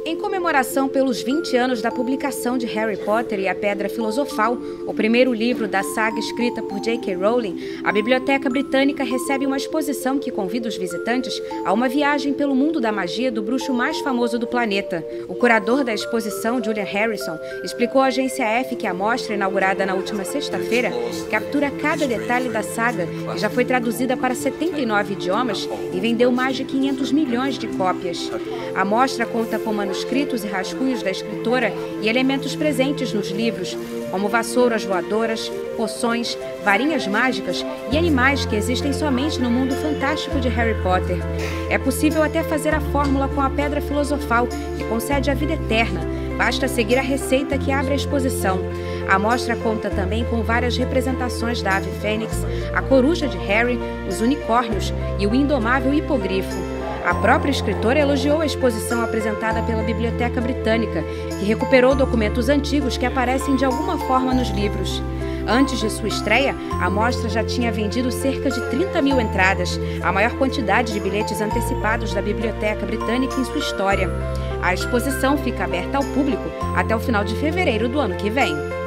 Em comemoração pelos 20 anos da publicação de Harry Potter e a Pedra Filosofal, o primeiro livro da saga escrita por J.K. Rowling, a Biblioteca Britânica recebe uma exposição que convida os visitantes a uma viagem pelo mundo da magia do bruxo mais famoso do planeta. O curador da exposição, Julian Harrison, explicou à agência F que a mostra, inaugurada na última sexta-feira, captura cada detalhe da saga, que já foi traduzida para 79 idiomas e vendeu mais de 500 milhões de cópias. A mostra conta com manuscritos e rascunhos da escritora e elementos presentes nos livros, como vassouras voadoras, poções, varinhas mágicas e animais que existem somente no mundo fantástico de Harry Potter. É possível até fazer a fórmula com a Pedra Filosofal, que concede a vida eterna. Basta seguir a receita que abre a exposição. A mostra conta também com várias representações da ave fênix, a coruja de Harry, os unicórnios e o indomável hipogrifo. A própria escritora elogiou a exposição apresentada pela Biblioteca Britânica, que recuperou documentos antigos que aparecem de alguma forma nos livros. Antes de sua estreia, a mostra já tinha vendido cerca de 30 mil entradas, a maior quantidade de bilhetes antecipados da Biblioteca Britânica em sua história. A exposição fica aberta ao público até o final de fevereiro do ano que vem.